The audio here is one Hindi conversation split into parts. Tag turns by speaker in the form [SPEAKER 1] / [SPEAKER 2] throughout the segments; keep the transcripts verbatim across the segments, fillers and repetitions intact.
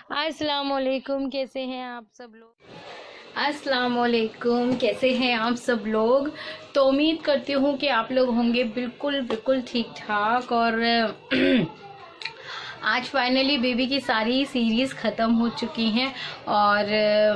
[SPEAKER 1] अस्सलाम वालेकुम, कैसे हैं आप सब लोग। अस्सलाम वालेकुम, कैसे हैं आप सब लोग। तो उम्मीद करती हूँ कि आप लोग होंगे बिल्कुल बिल्कुल ठीक ठाक। और आज फाइनली बेबी की सारी सीरीज़ ख़त्म हो चुकी हैं। और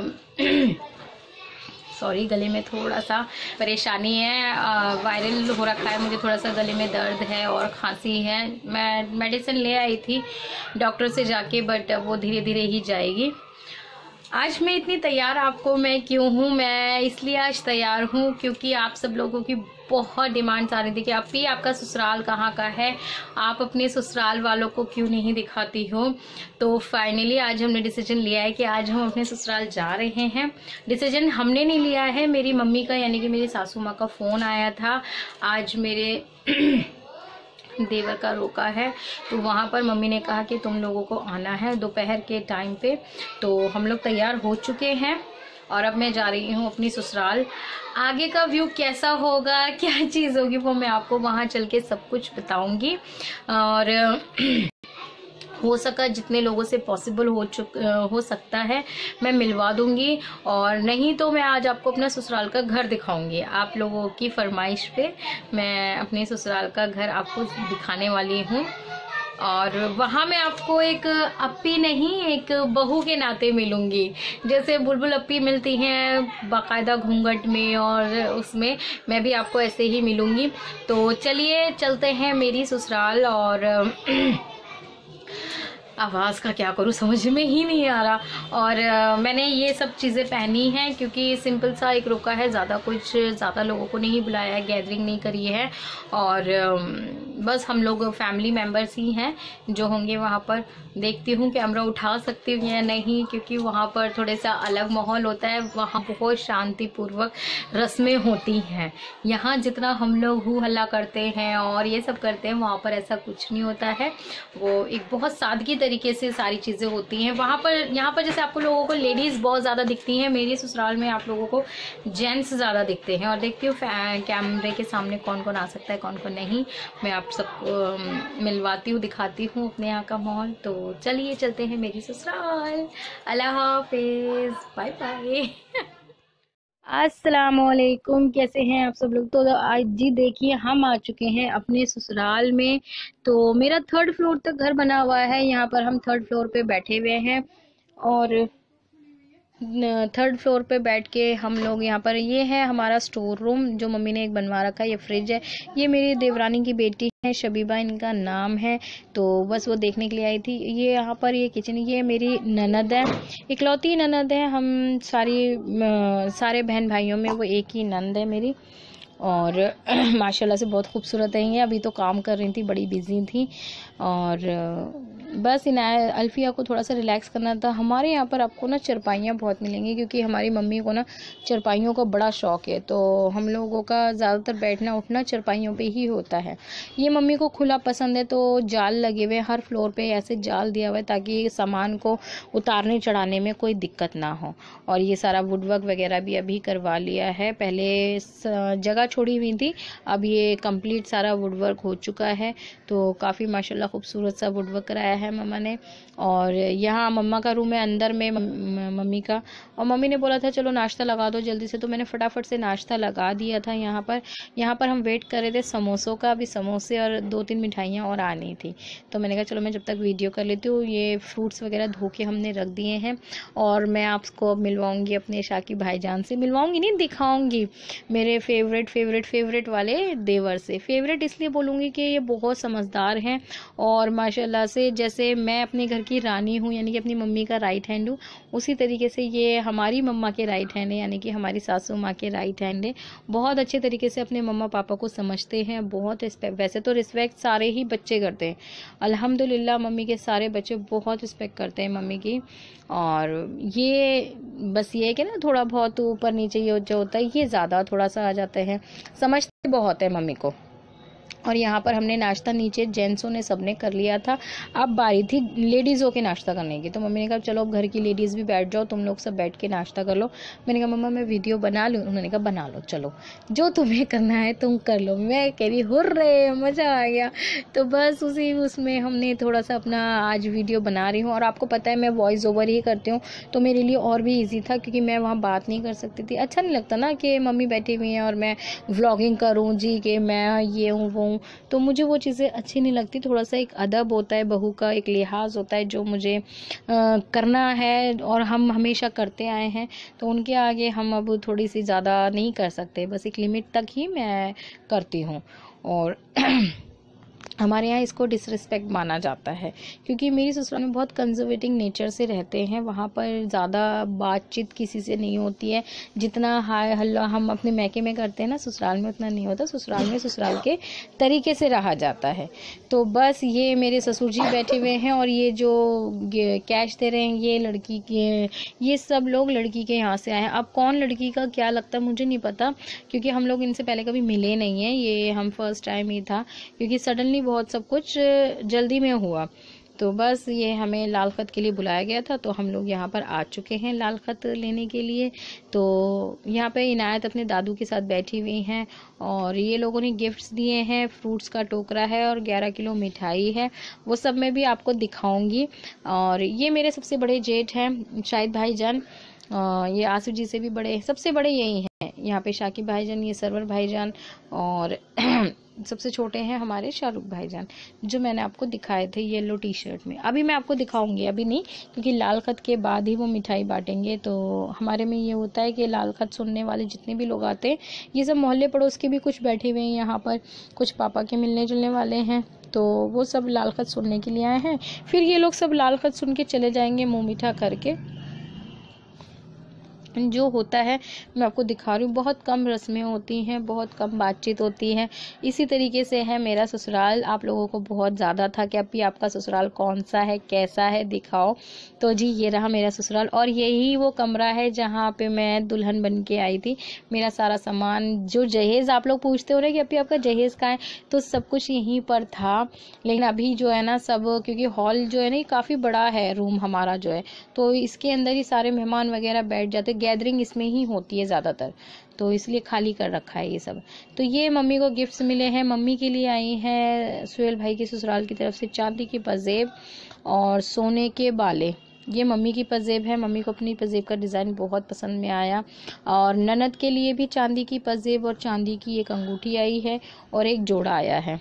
[SPEAKER 1] सॉरी, गले में थोड़ा सा परेशानी है, वायरल हो रखा है, मुझे थोड़ा सा गले में दर्द है और खांसी है। मैं मेडिसिन ले आई थी डॉक्टर से जाके, बट वो धीरे धीरे ही जाएगी। आज मैं इतनी तैयार आपको मैं क्यों हूँ, मैं इसलिए आज तैयार हूँ क्योंकि आप सब लोगों की बहुत डिमांड्स आ रही थी कि आप भी आपका ससुराल कहाँ का है, आप अपने ससुराल वालों को क्यों नहीं दिखाती हो। तो फाइनली आज हमने डिसीजन लिया है कि आज हम अपने ससुराल जा रहे हैं। डिसीजन हमने नहीं लिया है, मेरी मम्मी का यानी कि मेरी सासू माँ का फ़ोन आया था। आज मेरे देवर का रोका है, तो वहाँ पर मम्मी ने कहा कि तुम लोगों को आना है दोपहर के टाइम पे। तो हम लोग तैयार हो चुके हैं और अब मैं जा रही हूँ अपनी ससुराल। आगे का व्यू कैसा होगा, क्या चीज़ होगी, वो मैं आपको वहाँ चल के सब कुछ बताऊँगी। और हो सका जितने लोगों से पॉसिबल हो चुक हो सकता है मैं मिलवा दूंगी, और नहीं तो मैं आज आपको अपना ससुराल का घर दिखाऊंगी। आप लोगों की फरमाइश पे मैं अपने ससुराल का घर आपको दिखाने वाली हूँ। और वहाँ मैं आपको एक अप्पी नहीं, एक बहू के नाते मिलूंगी। जैसे बुलबुल अप्पी मिलती हैं बाकायदा घूंघट में, और उसमें मैं भी आपको ऐसे ही मिलूंगी। तो चलिए चलते हैं मेरी ससुराल। और आवाज़ का क्या करूँ समझ में ही नहीं आ रहा। और आ, मैंने ये सब चीज़ें पहनी हैं क्योंकि सिंपल सा एक रोका है, ज़्यादा कुछ ज़्यादा लोगों को नहीं बुलाया है, गैदरिंग नहीं करी है। और आ, बस हम लोग फैमिली मेम्बर्स ही हैं जो होंगे वहाँ पर। देखती हूँ कैमरा उठा सकती हूँ या नहीं, क्योंकि वहाँ पर थोड़े सा अलग माहौल होता है। वहाँ बहुत शांतिपूर्वक रस्में होती हैं। यहाँ जितना हम लोग हू हल्ला करते हैं और ये सब करते हैं, वहाँ पर ऐसा कुछ नहीं होता है। वो एक बहुत सादगी तरीके से सारी चीज़ें होती हैं वहाँ पर। यहाँ पर जैसे आपको लोगों को लेडीज़ बहुत ज़्यादा दिखती हैं, मेरी ससुराल में आप लोगों को जेंट्स ज़्यादा दिखते हैं। और देखती हूँ कैमरे के सामने कौन कौन आ सकता है, कौन कौन नहीं। मैं आप सबको मिलवाती हूँ, दिखाती हूँ अपने यहाँ का माहौल। तो चलिए चलते हैं मेरी ससुराल। अल्लाह हाफिज़, बाय बाय। अस्सलाम वालेकुम, कैसे हैं आप सब लोग। तो आज जी देखिए हम आ चुके हैं अपने ससुराल में। तो मेरा थर्ड फ्लोर तक घर बना हुआ है, यहाँ पर हम थर्ड फ्लोर पे बैठे हुए हैं। और थर्ड फ्लोर पे बैठ के हम लोग यहाँ पर, ये है हमारा स्टोर रूम जो मम्मी ने एक बनवा रखा है। ये फ्रिज है, ये मेरी देवरानी की बेटी है, शबीबा इनका नाम है। तो बस वो देखने के लिए आई थी। ये यहाँ पर ये किचन, ये मेरी ननद है, इकलौती ननद है। हम सारी सारे बहन भाइयों में वो एक ही ननद है मेरी। और माशाल्लाह से बहुत खूबसूरत है ये। अभी तो काम कर रही थी, बड़ी बिजी थी। और बस इन अल्फिया को थोड़ा सा रिलैक्स करना था। हमारे यहाँ पर आपको ना चरपाइयाँ बहुत मिलेंगी, क्योंकि हमारी मम्मी को ना चरपाइयों का बड़ा शौक़ है। तो हम लोगों का ज़्यादातर बैठना उठना चरपाइयों पे ही होता है। ये मम्मी को खुला पसंद है, तो जाल लगे हुए हर फ्लोर पे, ऐसे जाल दिया हुआ है ताकि सामान को उतारने चढ़ाने में कोई दिक्कत ना हो। और ये सारा वुडवर्क वगैरह भी अभी करवा लिया है, पहले जगह छोड़ी हुई थी, अब ये कंप्लीट सारा वुडवर्क हो चुका है। तो काफ़ी माशाल्लाह खूबसूरत सा वुडवर्क कराया है मम्मा ने। और यहाँ मम्मा का रूम है अंदर में, मम्मी का। और मम्मी ने बोला था चलो नाश्ता लगा दो जल्दी से, तो मैंने फटाफट से नाश्ता लगा दिया था। यहाँ पर यहाँ पर हम वेट कर रहे थे समोसों का, अभी समोसे और दो तीन मिठाइयाँ और आनी थी। तो मैंने कहा चलो मैं जब तक वीडियो कर लेती हूँ। ये फ्रूट्स वगैरह धो के हमने रख दिए हैं। और मैं आपको मिलवाऊँगी अपने शाकी भाईजान से, मिलवाऊँगी नहीं दिखाऊँगी, मेरे फेवरेट फेवरेट फेवरेट वाले देवर से। फेवरेट इसलिए बोलूँगी कि ये बहुत समझदार हैं, और माशाल्लाह से जैसे मैं अपने घर की रानी हूँ, यानी कि अपनी मम्मी का राइट हैंड हूँ, उसी तरीके से ये हमारी मम्मा के राइट हैंड है, यानी कि हमारी सासू माँ के राइट हैंड है। बहुत अच्छे तरीके से अपने मम्मा पापा को समझते हैं, बहुत रिस्पेक्ट। वैसे तो रिस्पेक्ट सारे ही बच्चे करते हैं, अल्हम्दुलिल्लाह मम्मी के सारे बच्चे बहुत रिस्पेक्ट करते हैं मम्मी की। और ये बस ये है कि ना थोड़ा बहुत ऊपर नीचे ये जो होता है, ये ज़्यादा थोड़ा सा आ जाते हैं, समझते बहुत है मम्मी को। और यहाँ पर हमने नाश्ता नीचे जेंट्सों ने सबने कर लिया था। अब बारी थी लेडीज़ों के नाश्ता करने की। तो मम्मी ने कहा चलो अब घर की लेडीज़ भी बैठ जाओ, तुम लोग सब बैठ के नाश्ता कर लो। मैंने कहा मम्मा मैं वीडियो बना लूँ? उन्होंने कहा बना लो, चलो जो तुम्हें करना है तुम कर लो। मैं कह रही हुर्रे, मज़ा आ गया। तो बस उसी उसमें हमने थोड़ा सा अपना आज वीडियो बना रही हूँ। और आपको पता है मैं वॉइस ओवर ही करती हूँ, तो मेरे लिए और भी ईजी था, क्योंकि मैं वहाँ बात नहीं कर सकती थी। अच्छा नहीं लगता ना कि मम्मी बैठी हुई हैं और मैं व्लॉगिंग करूँ जी कि मैं ये हूँ वो हूँ, तो मुझे वो चीज़ें अच्छी नहीं लगती। थोड़ा सा एक अदब होता है, बहू का एक लिहाज होता है जो मुझे आ, करना है और हम हमेशा करते आए हैं। तो उनके आगे हम अब थोड़ी सी ज़्यादा नहीं कर सकते, बस एक लिमिट तक ही मैं करती हूँ। और हमारे यहाँ इसको डिसरिस्पेक्ट माना जाता है, क्योंकि मेरी ससुराल में बहुत कंजर्वेटिव नेचर से रहते हैं। वहाँ पर ज़्यादा बातचीत किसी से नहीं होती है, जितना हाय हल्ला हम अपने मैके में करते हैं ना, ससुराल में उतना नहीं होता। ससुराल में ससुराल के तरीके से रहा जाता है। तो बस ये मेरे ससुर जी बैठे हुए हैं, और ये जो कैश दे रहे हैं ये लड़की के, ये सब लोग लड़की के यहाँ से आए हैं। अब कौन लड़की का क्या लगता है मुझे नहीं पता, क्योंकि हम लोग इनसे पहले कभी मिले नहीं हैं, ये हम फर्स्ट टाइम ही था, क्योंकि सडनली बहुत सब कुछ जल्दी में हुआ। तो बस ये हमें लाल खत के लिए बुलाया गया था, तो हम लोग यहाँ पर आ चुके हैं लाल खत लेने के लिए। तो यहाँ पे इनायत अपने दादू के साथ बैठी हुई हैं, और ये लोगों ने गिफ्ट्स दिए हैं, फ्रूट्स का टोकरा है और ग्यारह किलो मिठाई है, वो सब मैं भी आपको दिखाऊंगी। और ये मेरे सबसे बड़े जेठ हैं शाहिद भाईजान, ये आसिफ जी से भी बड़े, सबसे बड़े यही हैं। यहाँ पे शाकिब भाईजान, ये सरवर भाईजान, और सबसे छोटे हैं हमारे शाहरुख भाईजान, जो मैंने आपको दिखाए थे येलो टी शर्ट में। अभी मैं आपको दिखाऊंगी, अभी नहीं, क्योंकि लाल खत के बाद ही वो मिठाई बांटेंगे। तो हमारे में ये होता है कि लाल खत सुनने वाले जितने भी लोग आते हैं, ये सब मोहल्ले पड़ोस के भी कुछ बैठे हुए हैं यहाँ पर, कुछ पापा के मिलने जुलने वाले हैं, तो वो सब लाल खत सुनने के लिए आए हैं। फिर ये लोग सब लाल खत सुन के चले जाएंगे मुँह मीठा करके। जो होता है मैं आपको दिखा रही हूँ, बहुत कम रस्में होती हैं, बहुत कम बातचीत होती है। इसी तरीके से है मेरा ससुराल। आप लोगों को बहुत ज़्यादा था कि अभी आपका ससुराल कौन सा है, कैसा है, दिखाओ। तो जी ये रहा मेरा ससुराल, और यही वो कमरा है जहाँ पे मैं दुल्हन बन के आई थी। मेरा सारा सामान, जो जहेज़ आप लोग पूछते हो रहे कि अभी आपका जहेज़ कहाँ है, तो सब कुछ यहीं पर था। लेकिन अभी जो है ना सब, क्योंकि हॉल जो है ना काफ़ी बड़ा है रूम हमारा जो है, तो इसके अंदर ही सारे मेहमान वगैरह बैठ जाते, गैदरिंग इसमें ही होती है ज़्यादातर, तो इसलिए खाली कर रखा है ये सब। तो ये मम्मी को गिफ्ट्स मिले हैं। मम्मी के लिए आई हैं सुहेल भाई के ससुराल की तरफ से चांदी की पजेब और सोने के बाले। ये मम्मी की पजेब है, मम्मी को अपनी पजेब का डिज़ाइन बहुत पसंद में आया। और ननद के लिए भी चांदी की पजेब और चांदी की एक अंगूठी आई है और एक जोड़ा आया है।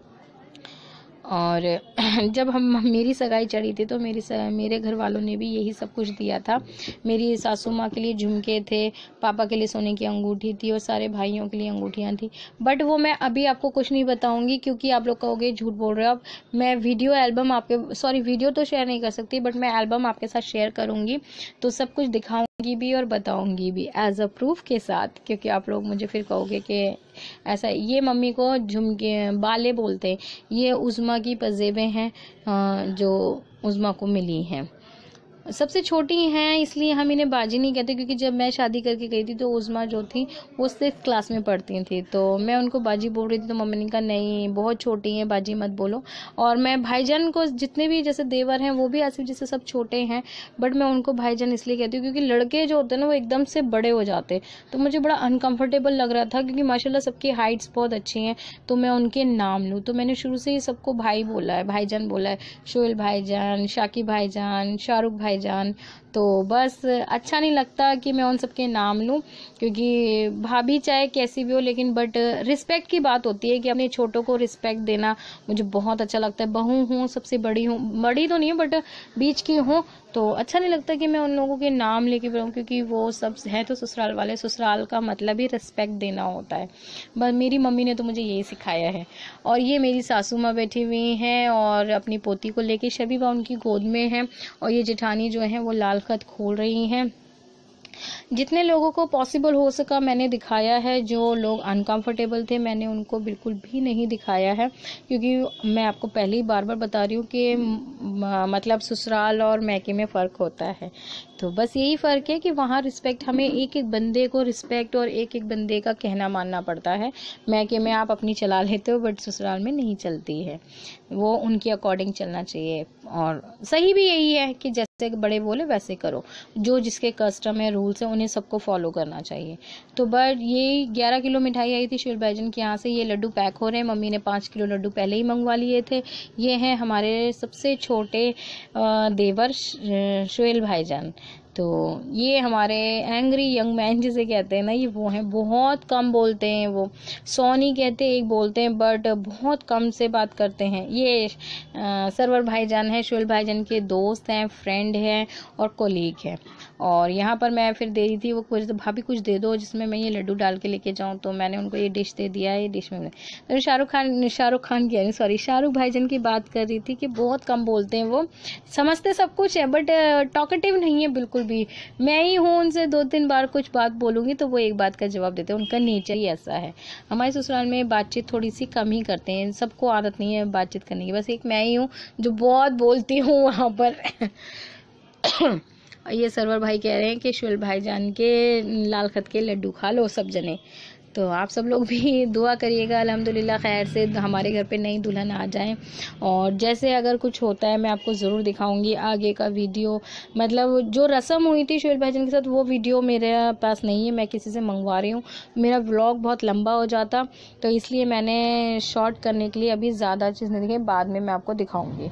[SPEAKER 1] और जब हम मेरी सगाई चढ़ी थी तो मेरी मेरे घर वालों ने भी यही सब कुछ दिया था। मेरी सासू माँ के लिए झुमके थे, पापा के लिए सोने की अंगूठी थी, और सारे भाइयों के लिए अंगूठियाँ थी। बट वो मैं अभी आपको कुछ नहीं बताऊंगी, क्योंकि आप लोग कहोगे झूठ बोल रहे हो। अब मैं वीडियो एल्बम आपके, सॉरी वीडियो तो शेयर नहीं कर सकती, बट मैं एल्बम आपके साथ शेयर करूँगी, तो सब कुछ दिखाऊँगी भी और बताऊँगी भी एज अ प्रूफ के साथ, क्योंकि आप लोग मुझे फिर कहोगे कि ऐसा। ये मम्मी को झुमके बाले बोलते हैं, ये उज़्मा की पजेबें हैं जो उज़्मा को मिली हैं। सबसे छोटी हैं इसलिए हम इन्हें बाजी नहीं कहते, क्योंकि जब मैं शादी करके गई थी तो उज़्मा जो थी वो सिक्स क्लास में पढ़ती थी, तो मैं उनको बाजी बोल रही थी, तो मम्मी ने कहा नहीं बहुत छोटी हैं, बाजी मत बोलो। और मैं भाईजान को, जितने भी जैसे देवर हैं वो भी आसिफ जैसे सब छोटे हैं, बट मैं उनको भाईजान इसलिए कहती हूँ क्योंकि लड़के जो होते हैं ना वो एकदम से बड़े हो जाते, तो मुझे बड़ा अनकम्फर्टेबल लग रहा था, क्योंकि माशाल्लाह सबकी हाइट्स बहुत अच्छी हैं, तो मैं उनके नाम लूँ, तो मैंने शुरू से ही सबको भाई बोला है, भाईजान बोला है, शोएल भाईजान, शाकिब भाईजान, शाहरुख भाई जान। तो बस अच्छा नहीं लगता कि मैं उन सबके नाम लूँ, क्योंकि भाभी चाहे कैसी भी हो, लेकिन बट रिस्पेक्ट की बात होती है कि अपने छोटों को रिस्पेक्ट देना मुझे बहुत अच्छा लगता है। बहू हूँ, सबसे बड़ी हूँ, बड़ी तो नहीं हूँ बट बीच की हूँ, तो अच्छा नहीं लगता कि मैं उन लोगों के नाम लेके बढ़ूँ, क्योंकि वो सब हैं तो ससुराल वाले। ससुराल का मतलब ही रिस्पेक्ट देना होता है, बस मेरी मम्मी ने तो मुझे यही सिखाया है। और ये मेरी सासू माँ बैठी हुई हैं और अपनी पोती को लेके, शबीबा उनकी गोद में है, और ये जेठानी जो है वो लाल खत खोल रही हैं। जितने लोगों को पॉसिबल हो सका मैंने दिखाया है। जो लोग अनकंफर्टेबल थे मैंने उनको बिल्कुल भी नहीं दिखाया है, क्योंकि मैं आपको पहले ही बार बार बता रही हूँ कि मतलब ससुराल और मैके में फ़र्क होता है। तो बस यही फ़र्क है कि वहाँ रिस्पेक्ट, हमें एक एक बंदे को रिस्पेक्ट और एक एक बंदे का कहना मानना पड़ता है। मैके में आप अपनी चला लेते हो बट ससुराल में नहीं चलती है, वो उनके अकॉर्डिंग चलना चाहिए। और सही भी यही है कि जैसे बड़े बोले वैसे करो, जो जिसके कस्टम है, रूल्स है, उन्हें सबको फॉलो करना चाहिए। तो बट ये ग्यारह किलो मिठाई आई थी शोएल भाईजान के यहाँ से। ये लड्डू पैक हो रहे हैं, मम्मी ने पाँच किलो लड्डू पहले ही मंगवा लिए थे। ये हैं हमारे सबसे छोटे देवर शोएल भाईजान। तो ये हमारे एंग्री यंग मैन जिसे कहते हैं ना, ये वो हैं, बहुत कम बोलते हैं। वो सौ नहीं कहते, एक बोलते हैं, बट बहुत कम से बात करते हैं। ये आ, सरवर भाईजान है, शोएल भाईजान के दोस्त हैं, फ्रेंड हैं और कोलीग हैं। और यहाँ पर मैं फिर दे रही थी, वो कुछ तो भाभी कुछ दे दो जिसमें मैं ये लड्डू डाल के लेके जाऊँ, तो मैंने उनको ये डिश दे दिया है। ये डिश में तो शाहरुख खान शाहरुख खान की सॉरी शाहरुख भाईजान की बात कर रही थी कि बहुत कम बोलते हैं। वो समझते सब कुछ है बट टॉकेटिव नहीं है बिल्कुल भी। मैं ही हूँ, उनसे दो तीन बार कुछ बात बोलूँगी तो वो एक बात का जवाब देते हैं, उनका नेचर ही ऐसा है। हमारे ससुराल में बातचीत थोड़ी सी कम ही करते हैं, सबको आदत नहीं है बातचीत करने की, बस एक मैं ही हूँ जो बहुत बोलती हूँ वहाँ पर। ये सरवर भाई कह रहे हैं कि शोएल भाईजान के लाल खत के लड्डू खा लो सब जने। तो आप सब लोग भी दुआ करिएगा अल्हम्दुलिल्लाह खैर से हमारे घर पे नई दुल्हन आ जाए। और जैसे अगर कुछ होता है मैं आपको ज़रूर दिखाऊंगी आगे का वीडियो। मतलब जो रस्म हुई थी शोएल भाईजान के साथ वो वीडियो मेरे पास नहीं है, मैं किसी से मंगवा रही हूँ। मेरा व्लॉग बहुत लंबा हो जाता तो इसलिए मैंने शॉर्ट करने के लिए अभी ज़्यादा चीज़ नहीं दिखाई, बाद में मैं आपको दिखाऊँगी।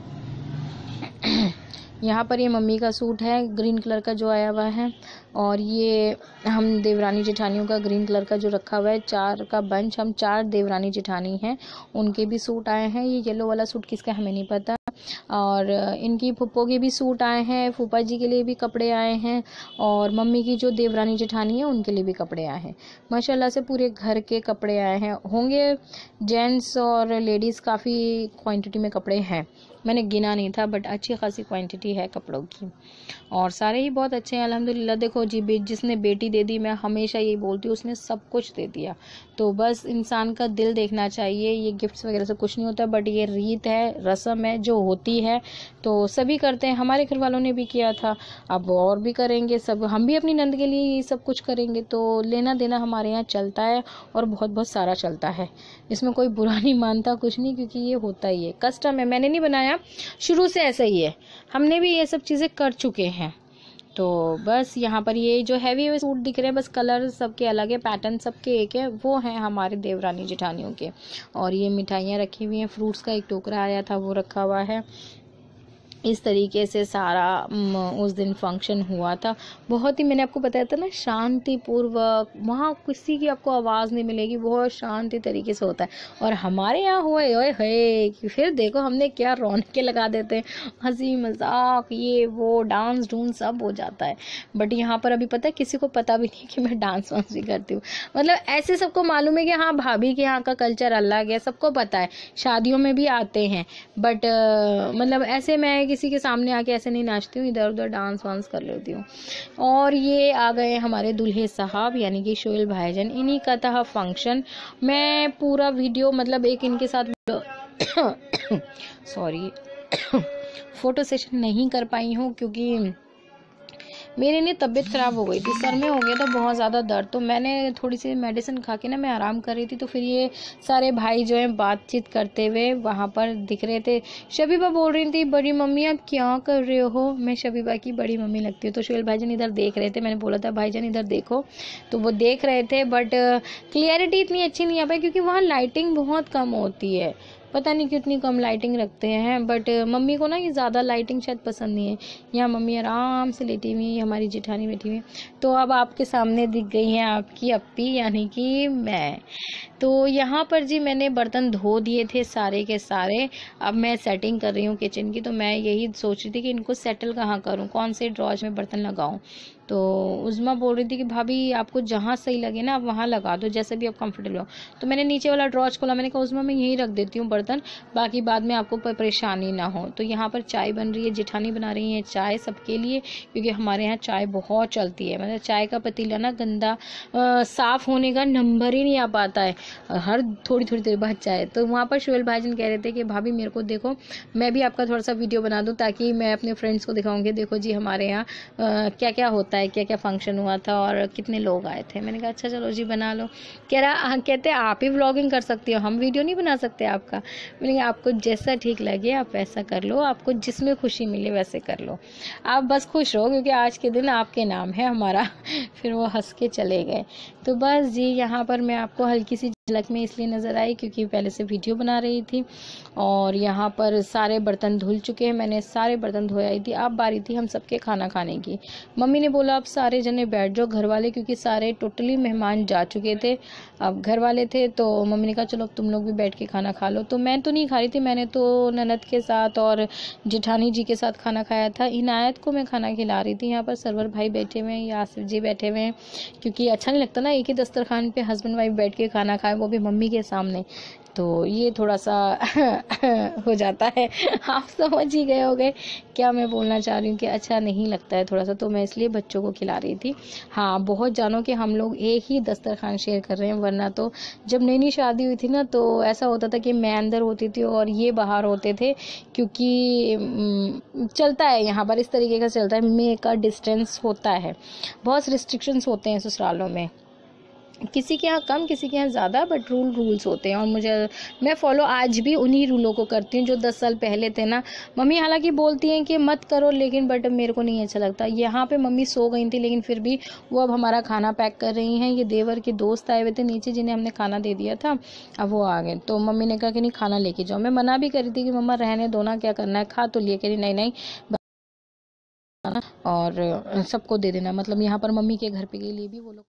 [SPEAKER 1] यहाँ पर ये मम्मी का सूट है ग्रीन कलर का जो आया हुआ है, और ये हम देवरानी जेठानियों का ग्रीन कलर का जो रखा हुआ है, चार का बंच, हम चार देवरानी जेठानी हैं उनके भी सूट आए हैं। ये येलो वाला सूट किसका हमें नहीं पता। और इनकी फूफो के भी सूट आए हैं, फूफा जी के लिए भी कपड़े आए हैं, और मम्मी की जो देवरानी जेठानी है उनके लिए भी कपड़े आए हैं। माशाल्लाह से पूरे घर के कपड़े आए हैं। होंगे जेंट्स और लेडीज़ काफ़ी क्वांटिटी में कपड़े हैं, मैंने गिना नहीं था बट अच्छी खासी क्वांटिटी है कपड़ों की, और सारे ही बहुत अच्छे हैं अल्हम्दुलिल्लाह। देखो जी, जिसने बेटी दे दी, मैं हमेशा यही बोलती हूँ, उसने सब कुछ दे दिया। तो बस इंसान का दिल देखना चाहिए। ये गिफ्ट्स वगैरह से कुछ नहीं होता, बट ये रीत है, रस्म है जो होती है, तो सभी करते हैं। हमारे घर वालों ने भी किया था, अब और भी करेंगे सब। हम भी अपनी नंद के लिए ये सब कुछ करेंगे। तो लेना देना हमारे यहाँ चलता है और बहुत बहुत सारा चलता है, इसमें कोई बुरा नहीं मानता कुछ नहीं, क्योंकि ये होता ही है, कस्टम है, मैंने नहीं बनाया, शुरू से ऐसा ही है, हमने भी ये सब चीज़ें कर चुके हैं। तो बस यहाँ पर ये जो हैवी हैवी सूट दिख रहे हैं, बस कलर सबके अलग है, पैटर्न सबके एक है, वो हैं हमारे देवरानी जेठानियों के। और ये मिठाइयाँ रखी हुई हैं, फ्रूट्स का एक टोकरा आया था वो रखा हुआ है। इस तरीके से सारा उस दिन फंक्शन हुआ था। बहुत ही, मैंने आपको बताया था ना, शांतिपूर्वक, वहाँ किसी की आपको आवाज़ नहीं मिलेगी, बहुत शांति तरीके से होता है। और हमारे यहाँ हुए ओए है कि फिर देखो हमने क्या रौनकें लगा देते हैं, हंसी मजाक ये वो डांस डूंस सब हो जाता है। बट यहाँ पर अभी पता है किसी को पता भी नहीं कि मैं डांस वांस भी करती हूँ। मतलब ऐसे सबको मालूम है कि हाँ भाभी के यहाँ का कल्चर अलग है, सबको पता है, शादियों में भी आते हैं, बट मतलब ऐसे मैं किसी के सामने आके ऐसे नहीं नाचती हूँ, इधर उधर डांस वांस कर लेती हूँ। और ये आ गए हमारे दूल्हे साहब यानी कि शोएल भाईजान, इन्हीं का था फंक्शन। मैं पूरा वीडियो मतलब एक इनके साथ सॉरी फोटो सेशन नहीं कर पाई हूँ, क्योंकि मेरी नहीं तबीयत ख़राब हो गई थी, सर में हो गया था बहुत ज़्यादा दर्द। तो मैंने थोड़ी सी मेडिसिन खा के ना मैं आराम कर रही थी, तो फिर ये सारे भाई जो हैं बातचीत करते हुए वहाँ पर दिख रहे थे। शबीबा बोल रही थी, बड़ी मम्मी आप क्या कर रहे हो, मैं शबीबा की बड़ी मम्मी लगती हूँ। तो शोएल भाईजान इधर देख रहे थे, मैंने बोला था भाईजान इधर देखो, तो वो देख रहे थे, बट क्लियरिटी इतनी अच्छी नहीं आ पाई क्योंकि वहाँ लाइटिंग बहुत कम होती है, पता नहीं कितनी कम लाइटिंग रखते हैं। बट मम्मी को ना ये ज़्यादा लाइटिंग शायद पसंद नहीं है। यहाँ मम्मी आराम से लेटी हुई, हमारी जेठानी बैठी हुई। तो अब आपके सामने दिख गई हैं आपकी अप्पी यानी कि मैं। तो यहाँ पर जी मैंने बर्तन धो दिए थे सारे के सारे, अब मैं सेटिंग कर रही हूँ किचन की। तो मैं यही सोच रही थी कि इनको सेटल कहाँ करूँ, कौन से ड्रॉज में बर्तन लगाऊँ। तो उज़्मा बोल रही थी कि भाभी आपको जहाँ सही लगे ना आप वहाँ लगा दो, जैसे भी आप कंफर्टेबल हो। तो मैंने नीचे वाला ड्रॉज खोला, मैंने कहा उज़्मा मैं यहीं रख देती हूँ बर्तन, बाकी बाद में आपको परेशानी ना हो। तो यहाँ पर चाय बन रही है, जेठानी बना रही है चाय सबके लिए, क्योंकि हमारे यहाँ चाय बहुत चलती है। मतलब चाय का पतीला ना गंदा साफ़ होने का नंबर ही नहीं आ पाता है, हर थोड़ी थोड़ी देर बाद चाय। तो वहाँ पर शुएल भाईजान कह रहे थे कि भाभी मेरे को देखो, मैं भी आपका थोड़ा सा वीडियो बना दूँ ताकि मैं अपने फ्रेंड्स को दिखाऊंगी, देखो जी हमारे यहाँ क्या क्या होता है, क्या क्या फंक्शन हुआ था और कितने लोग आए थे। मैंने कहा अच्छा चलो जी बना लो। कह रहा कहते आप ही व्लॉगिंग कर सकती हो, हम वीडियो नहीं बना सकते आपका। मैंने कहा आपको जैसा ठीक लगे आप वैसा कर लो, आपको जिसमें खुशी मिले वैसे कर लो, आप बस खुश रहो, क्योंकि आज के दिन आपके नाम है हमारा। फिर वो हंस के चले गए। तो बस जी यहाँ पर मैं आपको हल्की सी झलक में इसलिए नज़र आई क्योंकि पहले से वीडियो बना रही थी, और यहाँ पर सारे बर्तन धुल चुके हैं, मैंने सारे बर्तन धोए आई थी। अब बारी थी हम सबके खाना खाने की। मम्मी ने बोला अब सारे जने बैठ जाओ घर वाले, क्योंकि सारे टोटली मेहमान जा चुके थे, अब घर वाले थे। तो मम्मी ने कहा चलो अब तुम लोग भी बैठ के खाना खा लो। तो मैं तो नहीं खा रही थी, मैंने तो ननद के साथ और जेठानी जी के साथ खाना खाया था। इनायत को मैं खाना खिला रही थी। यहाँ पर सरवर भाई बैठे हुए हैं, आसिफ जी बैठे हुए हैं, क्योंकि अच्छा नहीं लगता ना एक ही दस्तरखान पे हस्बैंड वाइफ बैठ के खाना खाए, वो भी मम्मी के सामने। तो ये थोड़ा सा हो जाता है, आप समझ ही गए होगे क्या मैं बोलना चाह रही हूँ कि अच्छा नहीं लगता है थोड़ा सा, तो मैं इसलिए बच्चों को खिला रही थी। हाँ बहुत जानो कि हम लोग एक ही दस्तरखान शेयर कर रहे हैं, वरना तो जब नई नई शादी हुई थी ना तो ऐसा होता था कि मैं अंदर होती थी और ये बाहर होते थे, क्योंकि चलता है यहाँ पर इस तरीके का चलता है, मे का डिस्टेंस होता है, बहुत रिस्ट्रिक्शंस होते हैं ससुरालों में, किसी के यहाँ कम किसी के यहाँ ज़्यादा, बट रूल रूल्स होते हैं। और मुझे मैं फॉलो आज भी उन्हीं रूलों को करती हूँ जो दस साल पहले थे ना। मम्मी हालांकि बोलती हैं कि मत करो, लेकिन बट मेरे को नहीं अच्छा लगता। यहाँ पे मम्मी सो गई थी, लेकिन फिर भी वो अब हमारा खाना पैक कर रही हैं। ये देवर के दोस्त आए हुए थे नीचे, जिन्हें हमने खाना दे दिया था, अब वो आ गए। तो मम्मी ने कहा कि नहीं खाना लेके जाओ। मैं मना भी करी थी कि मम्मा रहने दो ना, क्या करना है, खा तो लिए, कह रही नहीं नहीं और सबको दे देना। मतलब यहाँ पर मम्मी के घर पे के लिए भी वो लोग